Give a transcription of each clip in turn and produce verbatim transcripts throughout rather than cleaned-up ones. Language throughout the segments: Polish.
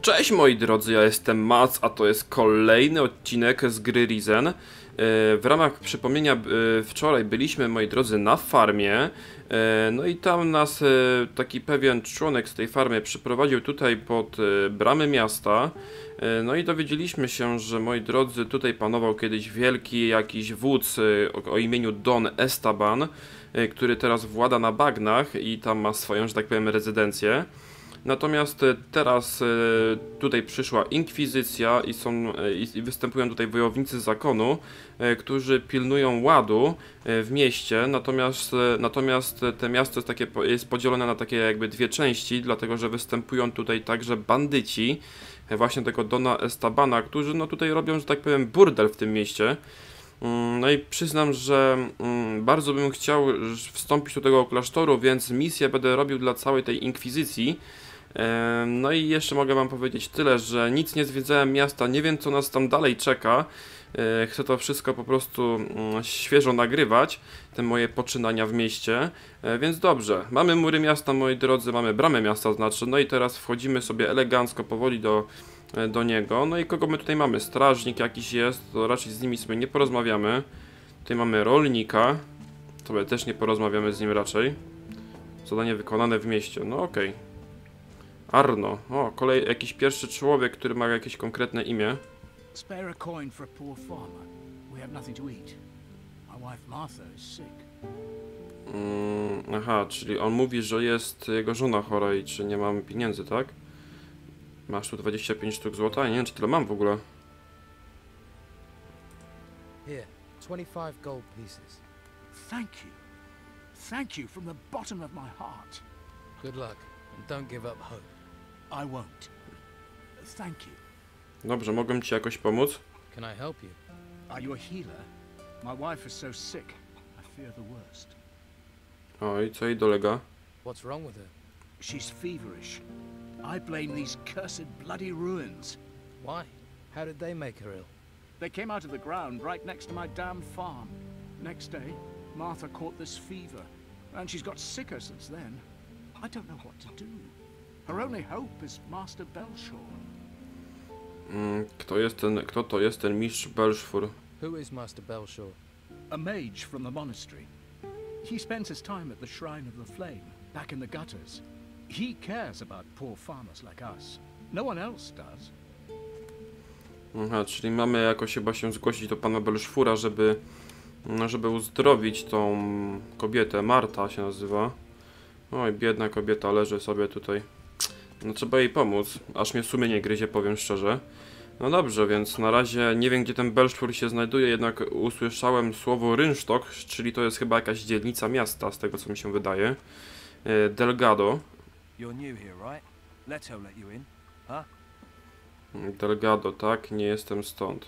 Cześć moi drodzy, ja jestem Mac, a to jest kolejny odcinek z gry Risen. W ramach przypomnienia wczoraj byliśmy, moi drodzy, na farmie. No i tam nas taki pewien członek z tej farmy przyprowadził tutaj pod bramy miasta. No i dowiedzieliśmy się, że, moi drodzy, tutaj panował kiedyś wielki jakiś wódz o imieniu Don Esteban, który teraz włada na bagnach i tam ma swoją, że tak powiem, rezydencję. Natomiast teraz tutaj przyszła inkwizycja i są i występują tutaj wojownicy zakonu, którzy pilnują ładu w mieście. Natomiast natomiast te miasto jest takie jest podzielone na takie jakby dwie części, dlatego że występują tutaj także bandyci właśnie tego Dona Estabana, którzy no tutaj robią, że tak powiem, burdel w tym mieście. No i przyznam, że bardzo bym chciał wstąpić do tego klasztoru, więc misję będę robił dla całej tej inkwizycji. No i jeszcze mogę wam powiedzieć tyle, że nic nie zwiedzałem miasta, nie wiem co nas tam dalej czeka. Chcę to wszystko po prostu świeżo nagrywać, te moje poczynania w mieście. Więc dobrze, mamy mury miasta, moi drodzy, mamy bramę miasta, znaczy. No i teraz wchodzimy sobie elegancko, powoli do, do niego. No i kogo my tutaj mamy? Strażnik jakiś jest, to raczej z nimi sobie nie porozmawiamy. Tutaj mamy rolnika, sobie też nie porozmawiamy z nim raczej. Zadanie wykonane w mieście, no okej. Okay. Arno, o, kolej jakiś pierwszy człowiek, który ma jakieś konkretne imię. Spare a coin for a poor farmer. We have nothing to eat. My wife Martha is sick. Mm, aha, czyli on mówi, że jest jego żona chora i czy nie mamy pieniędzy, tak? Masz tu dwadzieścia pięć sztuk złota? Nie wiem, czy tyle mam w ogóle. Here, twenty-five gold pieces. Thank you. Thank you from the bottom of my heart. Good luck, and don't give up hope. I won't. Thank you. Dobrze, mogę ci jakoś pomóc? Can I help you? Are you a healer? My wife is so sick. I fear the worst. O, i co jej dolega? What's wrong with her? She's feverish. I blame these cursed bloody ruins. Why? How did they make her ill? They came out of the ground right next to my damn farm. Next day, Martha caught this fever, and she's got sicker since then. I don't know what to do. Her only hope is Master Belshore. Mm, kto jest ten, kto to jest ten mistrz Belszfur? Who is Master Belshore? A mage from the monastery. He spends his time at the Shrine of the Flame, back in the gutters. He cares about poor farmers like us. No one else does. Aha, czyli mamy jakoś chyba się zgłosić do pana Belszfura, żeby, żeby uzdrowić tą kobietę. Marta się nazywa. Oj, biedna kobieta leży sobie tutaj. No trzeba jej pomóc, aż mnie sumienie gryzie, powiem szczerze. No dobrze, więc na razie nie wiem, gdzie ten Belszfur się znajduje, jednak usłyszałem słowo Rynsztok, czyli to jest chyba jakaś dzielnica miasta, z tego co mi się wydaje. Delgado. You're new here, right? Leto let you in, huh? Delgado, tak? Nie jestem stąd.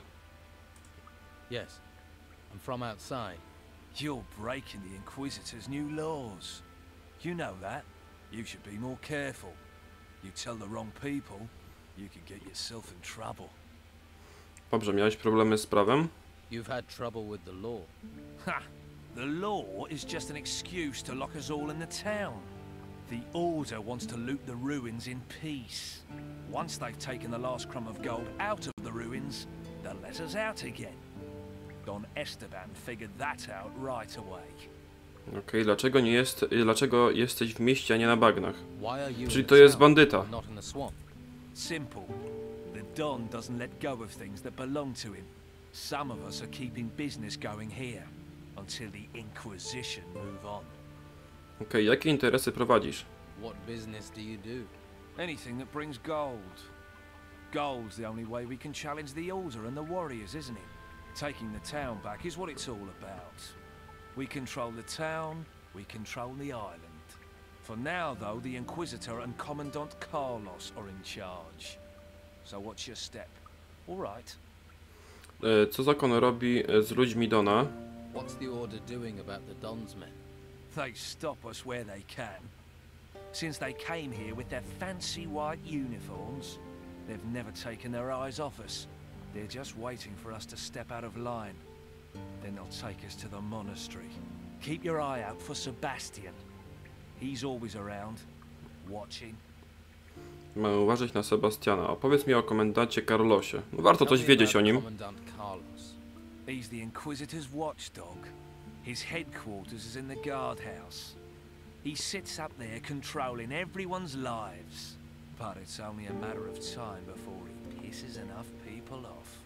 Yes, I'm from outside. You're breaking the Inquisitor's new laws. You know that. You should be more careful. You tell the wrong people, you could get yourself in trouble. Dobrze, miałeś problemy z prawem? You've had trouble with the law. Ha! The law is just an excuse to lock us all in the town. The Order wants to loot the ruins in peace. Once they've taken the last crumb of gold out of the ruins, they'll let us out again. Don Esteban figured that out right away. Okej, okay, dlaczego nie jest, dlaczego jesteś w mieście, a nie na bagnach? Why are you Czyli in to the jest town, bandyta. not in the swamp? Simple. The Don doesn't let go of things that belong to him. Some of us are keeping business going here until the Inquisition move on. Okej, okay, jakie interesy prowadzisz? What business do you do? Anything that brings gold. Gold's the only way we can challenge the Order and the warriors, isn't it? Taking the town back is what it's all about. We control the town, we control the island. For now, though, the Inquisitor and Commandant Carlos are in charge. So what's your step? All right. Co zakon robi z ludźmi Dona? What's the Order doing about the Don's men? They stop us where they can. Since they came here with their fancy white uniforms, they've never taken their eyes off us. They're just waiting for us to step out of line. Then they'll take us to the monastery. Keep your eye out for Sebastian. He's always around, watching. Mamy uważać na Sebastiana. Opowiedz mi o komendancie Carlosie. No, warto coś wiedzieć o nim. Commandant Carlos. He's the Inquisitor's watchdog. His headquarters is in the guardhouse. He sits up there controlling everyone's lives. But it's only a matter of time before he pisses enough people off.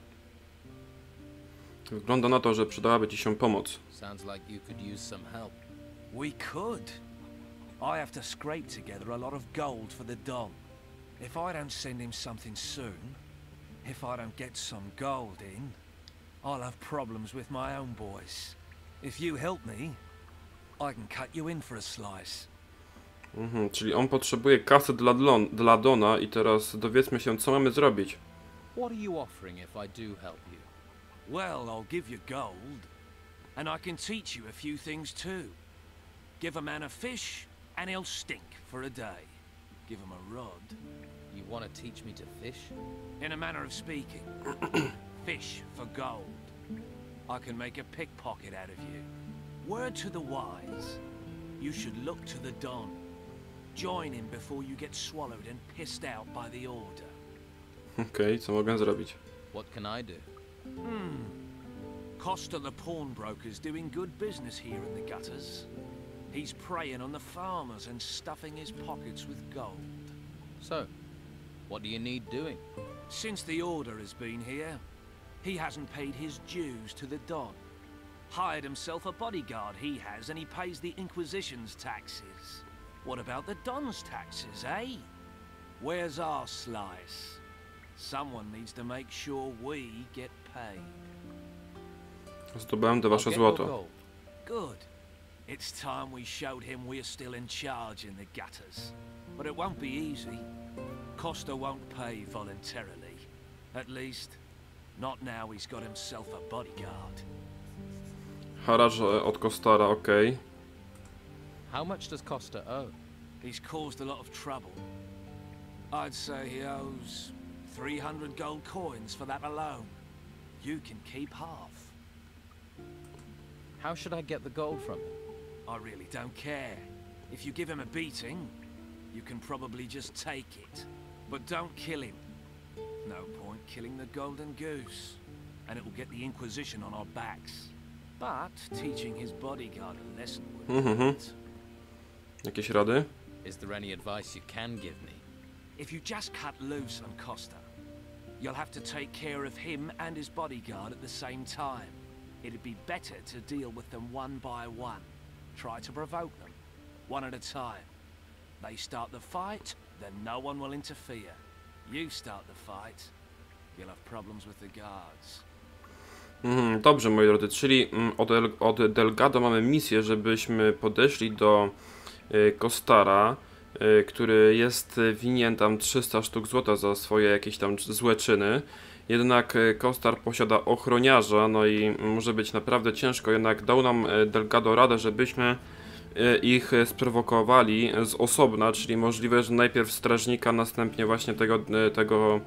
Wygląda na to, że przydałaby ci się pomoc. Sounds like you could use some help. We could. I have to scrape together a lot of gold for the Don. If I don't send him something soon, if I don't get some gold in, I'll have problems with my own boys. If you help me, I can cut you in for a slice. Mhm, czyli on potrzebuje kasy dla, Dlon, dla Dona i teraz dowiedzmy się, co mamy zrobić. What are you offering if I do help you? Well, I'll give you gold, and I can teach you a few things too. Give a man a fish, and he'll stink for a day. Give him a rod. You want to teach me to fish? In a manner of speaking. Fish for gold. I can make a pickpocket out of you. Word to the wise. You should look to the Don. Join him before you get swallowed and pissed out by the Order. Okej, okay, co mogę zrobić? What can I do? Hmm. Costa the pawnbroker's doing good business here in the gutters. He's preying on the farmers and stuffing his pockets with gold. So, what do you need doing? Since the Order has been here, he hasn't paid his dues to the Don. Hired himself a bodyguard, he has, and he pays the Inquisition's taxes. What about the Don's taxes, eh? Where's our slice? Someone needs to make sure we get paid. Zdobędę wasze złoto. Good. It's time we showed him we're still in charge in the gutters. But it won't be easy. Costa won't pay voluntarily. At least, not now he's got himself a bodyguard. Haracz od Costara, okej. Okay. How much does Costa owe? He's caused a lot of trouble. I'd say he owes three hundred gold coins for that alone. You can keep half. How should I get the gold from him? I really don't care. If you give him a beating, you can probably just take it. But don't kill him. No point killing the golden goose. And it will get the Inquisition on our backs. But teaching his bodyguard a lesson would mm -hmm. Jakieś rady? Is there any advice you can give me? If you just cut loose on Costa, you'll have to take care of him and his bodyguard at the same time. It'd be better to deal with them one by one. Try to provoke them, one at a time. They start the fight, then no one will interfere. You start the fight, you'll have problems with the guards. Mm, dobrze, moi drodzy, czyli mm, od, El od Delgado mamy misję, żebyśmy podeszli do y, Costara, y, który jest winien tam trzysta sztuk złota za swoje jakieś tam złe czyny. Jednak Costar posiada ochroniarza, no i może być naprawdę ciężko, jednak dał nam Delgado radę, żebyśmy ich sprowokowali z osobna, czyli możliwe, że najpierw strażnika, następnie właśnie tego, tego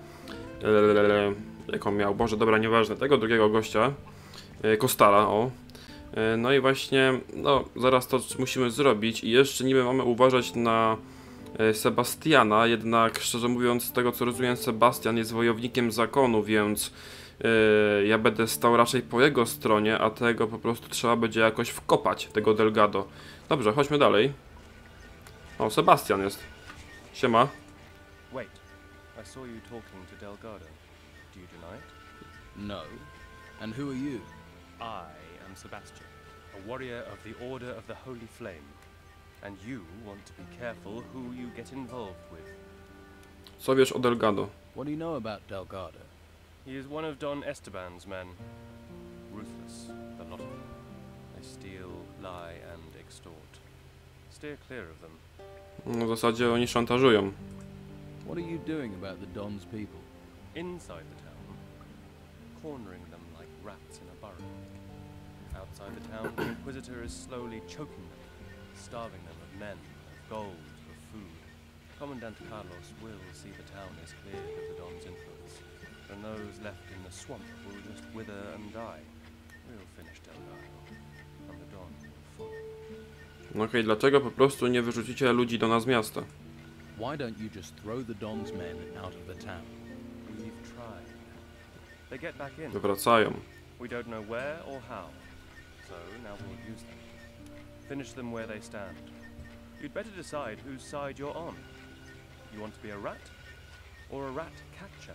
jak on miał, Boże, dobra, nieważne, tego drugiego gościa, Costara, o. No i właśnie, no, zaraz to musimy zrobić i jeszcze niby mamy uważać na Sebastiana, jednak szczerze mówiąc, z tego co rozumiem, Sebastian jest wojownikiem zakonu, więc yy, ja będę stał raczej po jego stronie, a tego po prostu trzeba będzie jakoś wkopać, tego Delgado. Dobrze, chodźmy dalej. O, Sebastian jest. Siema. Wait, I saw you talking to Delgado. Do you deny it? No. And who are you? I am Sebastian, a warrior of the Order of the Holy Flame. And you want to be careful who you get involved with. Co wiesz o Delgado? What do you know about Delgado? He is one of Don Esteban's men. Ruthless, the lot of them. They steal, lie and extort. Steer clear of them. No, w zasadzie oni szantażują. What are you doing about the Don's people? Inside the town, cornering them like rats in a burrow. Outside the town, the Inquisitor is slowly choking them, starving them of men, of gold, of food. Commandant Carlos will see the town is cleared of the Don's influence, and those left in the swamp will just wither and die. We'll finish Delgado, and the Don will follow. No okej, okay, dlaczego po prostu nie wyrzucicie ludzi do nas z miasta? Why don't you just throw the Don's men out of the town? We've tried. They get back in. Wracają. We don't know where or how. So now we'll use them. Finish them where they stand. You'd better decide whose side you're on. You want to be a rat? Or a rat catcher?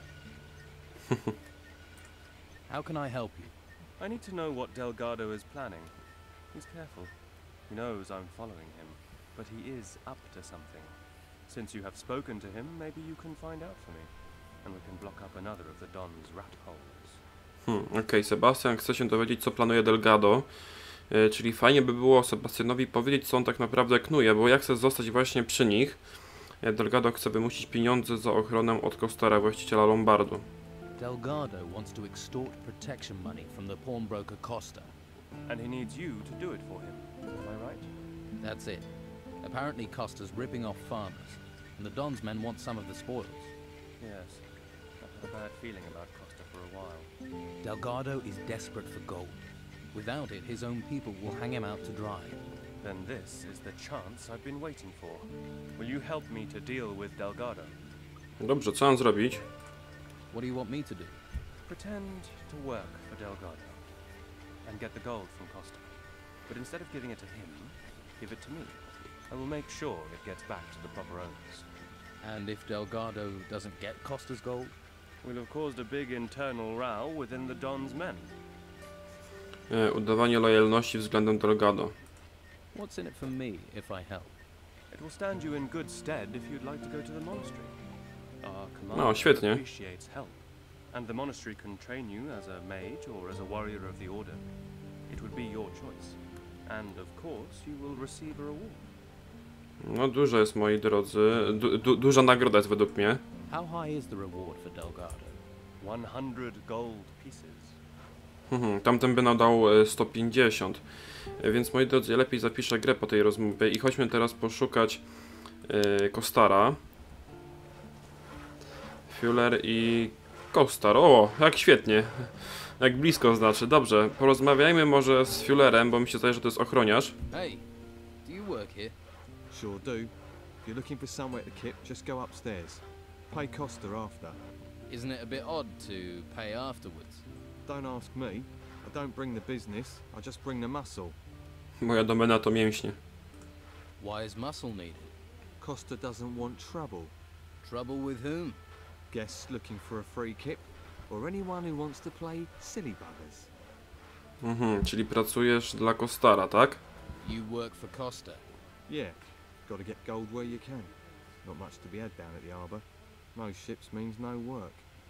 How can I help you? I need to know what Delgado is planning. He's careful. He knows I'm following him, but he is up to something. Since you have spoken to him, maybe you can find out for me, and we can block up another of the Don's rat holes. Hmm, Okej, okay. Sebastian chce się dowiedzieć, co planuje Delgado. Yy, czyli fajnie by było Sebastianowi powiedzieć, co on tak naprawdę knuje, bo ja chcę zostać właśnie przy nich. Delgado chce wymusić pieniądze za ochronę od Costara, właściciela Lombardu. Delgado wants to extort protection money from the pawnbroker Costa. And he needs you to do it for him. Am I right? That's it. Apparently Costa's ripping off farmers, and the Don's men want some of the spoils. Yes. I've had a bad feeling about Costa for a while. Delgado is desperate for gold. Without it, his own people will hang him out to dry. Then this is the chance I've been waiting for. Will you help me to deal with Delgado? Dobrze, co mam zrobić? What do you want me to do? Pretend to work for Delgado and get the gold from Costa. But instead of giving it to him, give it to me. I will make sure it gets back to the proper owners. And if Delgado doesn't get Costa's gold? We'll have caused a big internal row within the Don's men. E, udawanie lojalności względem Delgado. What's in it for me if I help? It will stand you in good stead if you'd like to go to the monastery. Our No, commander świetnie. appreciates help, and the monastery can train you as a mage or as a warrior of the order. It would be your choice, and of course you will receive a reward. No dużo jest, moi drodzy. Du du duża nagroda jest według mnie. How high is the reward for Delgado? one hundred gold pieces. Mhm, tamten by nadał e, sto pięćdziesiąt. E, więc moi drodzy, lepiej zapiszę grę po tej rozmowie i chodźmy teraz poszukać e, Costara. Fuller i Costar. O, jak świetnie. Jak blisko znaczy. Dobrze, porozmawiajmy może z Fullerem, bo mi się zdaje, że to jest ochroniarz. Hey, do you work here? Sure do. If you're looking for somewhere to kip, just go upstairs. Pay Costa after. Isn't it a bit odd to pay afterwards? Don't ask me. I don't bring the business, I just bring the muscle. Moja domena to mięśnie. Why is muscle needed? Costa doesn't want trouble. Trouble with whom? Guests looking for a free kip, or anyone who wants to play silly buggers. Mhm, czyli pracujesz dla Costara, tak? You work for Costa. Yeah, gotta get gold where you can. Not much to be had down at the harbour. No ships means no work.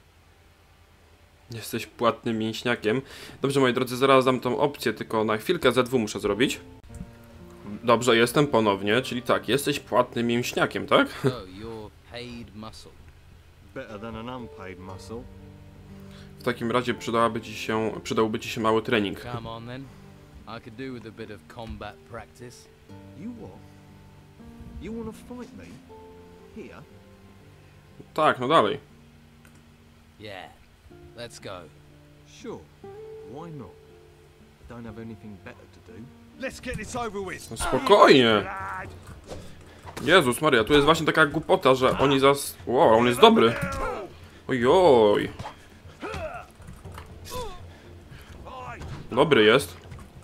Jesteś płatnym mięśniakiem. Dobrze, moi drodzy, zaraz dam tą opcję, tylko na chwilkę Z W muszę zrobić. Dobrze, jestem ponownie, czyli tak, jesteś płatnym mięśniakiem, tak? So you're paid muscle. Better than an unpaid muscle. W takim razie przydałaby ci się, przydałby ci się mały trening. Come on then. I could do with a bit of combat practice. You what? You wanna fight me? Here? Tak, no dalej. Yeah. Let's go. Sure. Why not? Don't have anything better to do. Let's get this over with. No spokojnie. Jezus Maria, tu jest właśnie taka głupota, że oni zas... Wow, on jest dobry. Ojoj. Dobry jest.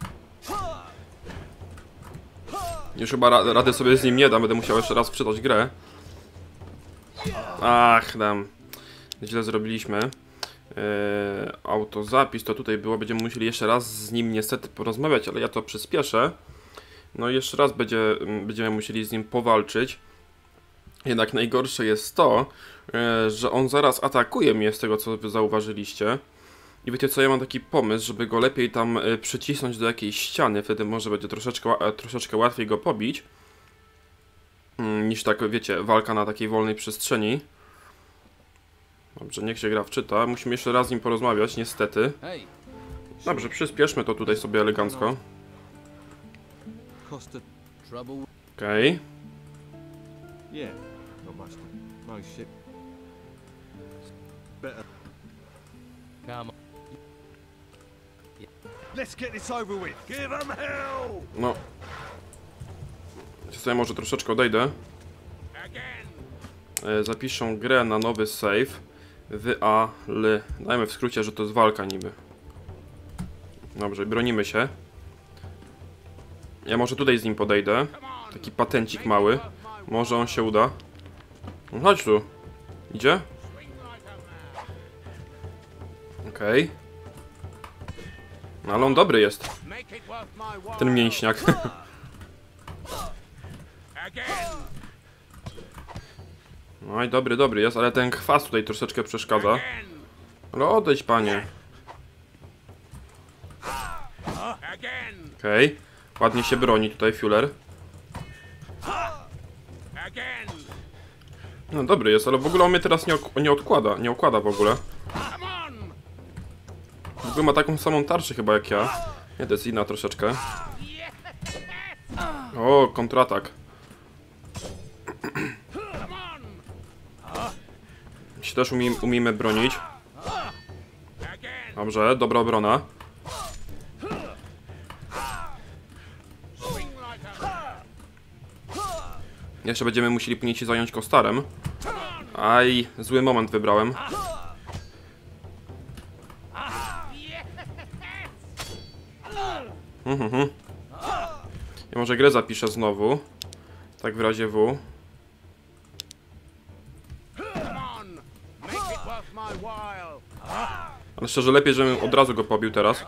Już chyba ra rady sobie z nim nie dam, będę musiał jeszcze raz sprzedać grę. Ach, dam. Źle zrobiliśmy. Yy, autozapis to tutaj było, będziemy musieli jeszcze raz z nim niestety porozmawiać, ale ja to przyspieszę. No i jeszcze raz będzie, będziemy musieli z nim powalczyć. Jednak najgorsze jest to, yy, że on zaraz atakuje mnie, z tego co wy zauważyliście. I wiecie co, ja mam taki pomysł, żeby go lepiej tam yy, przycisnąć do jakiejś ściany, wtedy może będzie troszeczkę, yy, troszeczkę łatwiej go pobić. Yy, niż tak, wiecie, walka na takiej wolnej przestrzeni. Dobrze, niech się gra wczyta. Musimy jeszcze raz z nim porozmawiać, niestety. Hey, Dobrze, przyspieszmy to tutaj sobie elegancko. Costa. trouble. Okej. Okay. Yeah, not much. No ship. Better. Come on. Let's get this over with. Give them hell. No. Ja sobie może troszeczkę odejdę. e, zapiszą grę na nowy save. Wy, a, l. Dajmy w skrócie, że to jest walka niby. Dobrze, bronimy się. Ja może tutaj z nim podejdę. Taki patencik mały. Może on się uda. No chodź tu. Idzie? Okej. Okay. No ale on dobry jest. Ten mięśniak. No i dobry, dobry jest, ale ten kwas tutaj troszeczkę przeszkadza. Ale odejdź, panie. Okej. Okay. Ładnie się broni tutaj Fuller. No dobry jest, ale w ogóle on mnie teraz nie, nie odkłada. Nie okłada w ogóle. W ogóle ma taką samą tarczę chyba jak ja. Nie, to jest inna troszeczkę. O, kontratak. Się też umie, umiemy bronić. Dobrze, dobra obrona. Jeszcze będziemy musieli później się zająć Kostarem. Aj, zły moment wybrałem. Mhm, mhm. Ja może grę zapiszę znowu. Tak w razie W. Ale szczerze lepiej, żebym od razu go pobił teraz.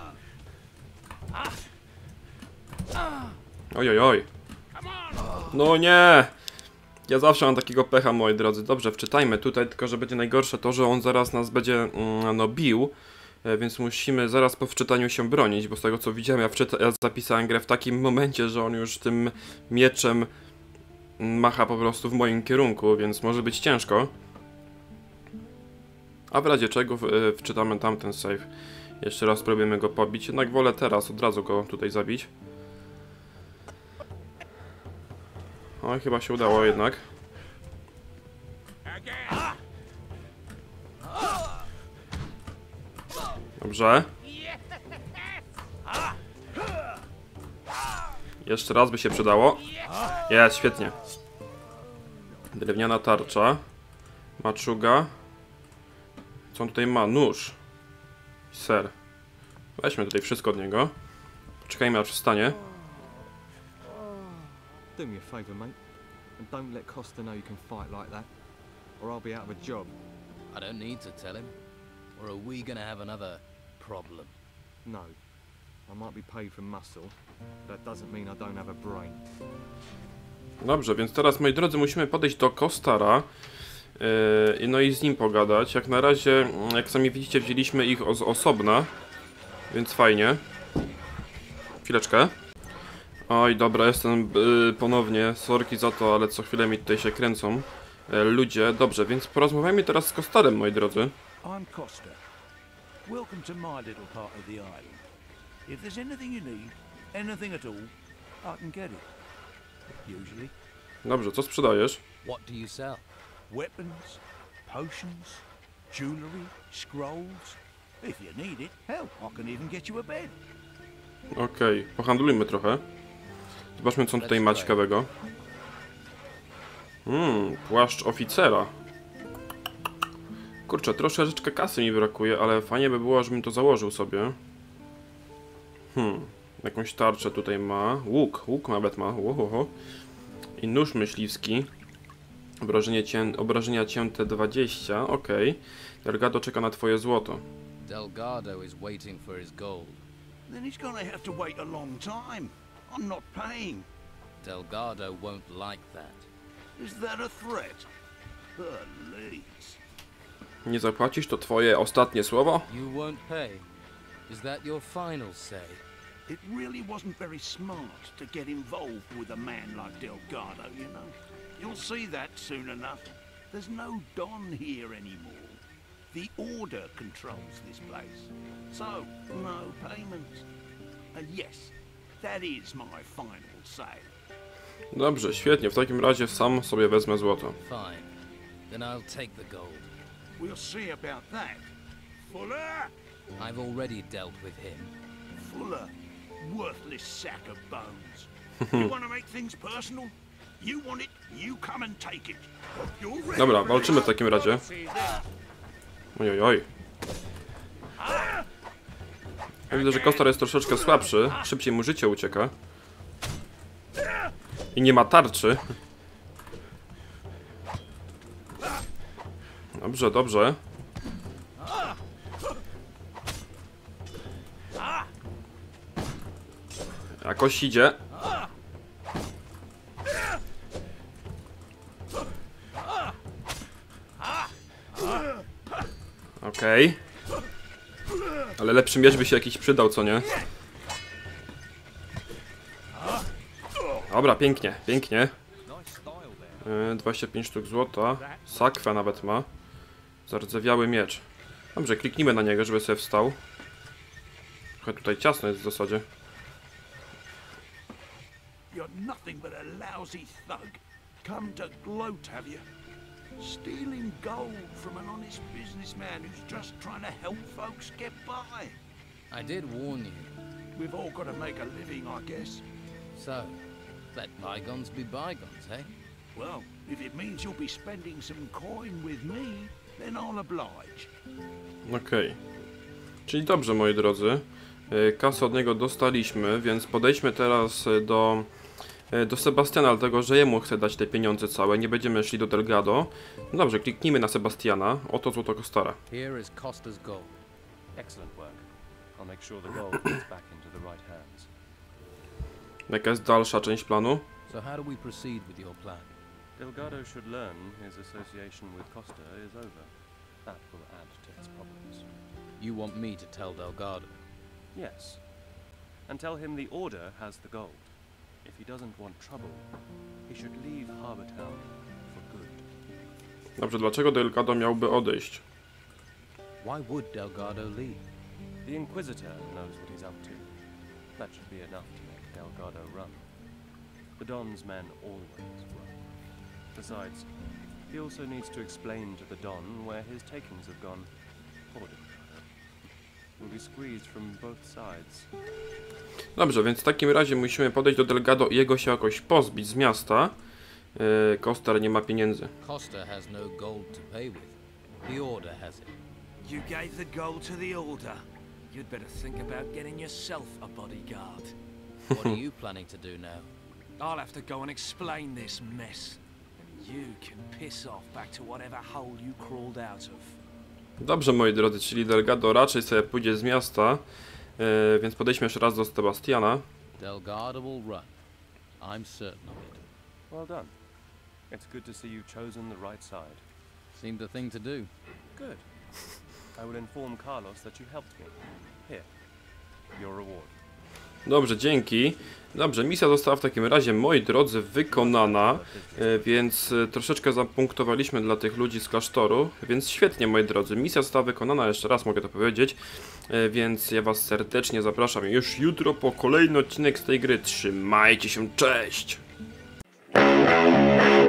Oj, oj, oj. No nie! Ja zawsze mam takiego pecha, moi drodzy. Dobrze, wczytajmy tutaj, tylko że będzie najgorsze to, że on zaraz nas będzie mm, no bił. Więc musimy zaraz po wczytaniu się bronić, bo z tego co widziałem, ja, wczyta ja zapisałem grę w takim momencie, że on już tym mieczem macha po prostu w moim kierunku, więc może być ciężko. A w razie czego wczytamy tamten save. Jeszcze raz spróbujemy go pobić, jednak wolę teraz od razu go tutaj zabić. Oj, chyba się udało jednak. Dobrze. Jeszcze raz by się przydało. Jest, świetnie. Drewniana tarcza. Maczuga. Co on tutaj ma? Nóż. Ser. Weźmy tutaj wszystko od niego. Poczekajmy aż wstanie. Do me a favour, mate, and don't let Costa know you can fight like that, or I'll be out of a job. I don't need to tell him. Or are we gonna have another problem? No. I might be paid for muscle, but that doesn't mean I don't have a brain. Dobrze, więc teraz, moi drodzy, musimy podejść do Kostara. Yy, no i z nim pogadać. Jak na razie, jak sami widzicie, wzięliśmy ich z osobna. Więc fajnie. Chwileczkę. Oj, dobra, jestem yy, ponownie. Sorki za to, ale co chwilę mi tutaj się kręcą yy, ludzie. Dobrze, więc porozmawiajmy teraz z Kostarem, moi drodzy. I'm Costa. Welcome to my little part of the island. If there's anything you need, anything at all, I can get it. Usually. Dobrze, co sprzedajesz? What do you sell? Weapons, potions, jewellery, scrolls. If you need it, hell, I can even get you a bed. Okej, okay, pohandlujmy trochę. Zobaczmy, co on tutaj ma ciekawego. Hmm, płaszcz oficera. Kurczę, troszeczkę kasy mi brakuje, ale fajnie by było, żebym to założył sobie. Hmm, jakąś tarczę tutaj ma. Łuk, łuk nawet ma. Ohoho. I nóż myśliwski. Obrażenie cię... Obrażenia cięte dwadzieścia, okej. Okay. Delgado czeka na twoje złoto. Delgado is waiting for his gold. Then he's gonna have to wait a long time. I'm not paying. Delgado won't like that. Is that a threat? Please. Nie zapłacisz, to twoje ostatnie słowo? You won't pay. Is that your final say? It really wasn't very smart to get involved with a man like Delgado, you know. You'll see that soon enough. There's no Don here anymore. The Order controls this place. So, no payment. And yes, that is my final say. Dobrze, świetnie. W takim razie sam sobie wezmę złoto. Fine. Then I'll take the gold. We'll see about that. Fuller! I've already dealt with him. Fuller, worthless sack of bones. You want to make things personal? You want it, you come and take it. You're ready. Dobra, walczymy w takim razie. Ojoj, oj. Ja widzę, że Kostar jest troszeczkę słabszy. Szybciej mu życie ucieka. I nie ma tarczy. Dobrze, dobrze. Jakoś idzie. Okej. Okay. Ale lepszy miecz by się jakiś przydał, co nie? Dobra, pięknie, pięknie. Yy, dwadzieścia pięć sztuk złota. Sakwa nawet ma. Zardzewiały miecz. Dobrze, kliknijmy na niego, żeby sobie wstał. Trochę tutaj ciasno jest w zasadzie. You're nothing but a lousy thug. Come to gloat, have you? Stealing gold from an honest businessman who's just trying to help folks get by. I did warn you. We've all got to make a living, I guess. So, let bygones be bygones, eh? Well, if it means you'll be spending some coin with me, then I'll oblige. Okej. Okay. Czyli dobrze, moi drodzy. Kasę od niego dostaliśmy, więc podejdźmy teraz do, do Sebastiana, dlatego że jemu chcę dać te pieniądze całe. Nie będziemy szli do Delgado. No dobrze, kliknijmy na Sebastiana. Oto złoto Kostara. Here is Costa's gold. Excellent work. I'll make sure the gold gets back into the right hands. Jaka jest dalsza część planu? So how do we proceed with your plan? Delgado should learn his association with Costa is over. That will add to his problems. You want me to tell Delgado? Yes. And tell him the Order has the gold. If he doesn't want trouble, he should leave Harbour Town for good. Dobrze, dlaczego Delgado miałby odejść? Why would Delgado leave? The Inquisitor knows what he's up to. That should be enough to make Delgado run. The Don's men always run. Besides, he also needs to explain to the Don where his takings have gone. Poor Delgado will be squeezed from both sides. Dobrze, więc w takim razie musimy podejść do Delgado i jego się jakoś pozbić z miasta. Yy, Kostar nie ma pieniędzy. Costa has no gold to pay with. The Order has it. You gave the gold to the Order. You'd better think about getting yourself a bodyguard. What are you planning to do now? I'll have to go and explain this mess. You can piss off back to whatever hole you crawled out of. Dobrze, moi drodzy, czyli Delgado raczej sobie pójdzie z miasta, yy, więc podejdźmy jeszcze raz do Sebastiana. Delgado will run. I'm certain of it. Well done. It's good to see you've chosen the right side. Seemed a thing to do. Good. I will inform Carlos that you helped me. Here, your reward. Dobrze, dzięki. Dobrze, misja została w takim razie, moi drodzy, wykonana, e, więc e, troszeczkę zapunktowaliśmy dla tych ludzi z klasztoru, więc świetnie, moi drodzy, misja została wykonana, jeszcze raz mogę to powiedzieć, e, więc ja was serdecznie zapraszam już jutro po kolejny odcinek z tej gry. Trzymajcie się, cześć!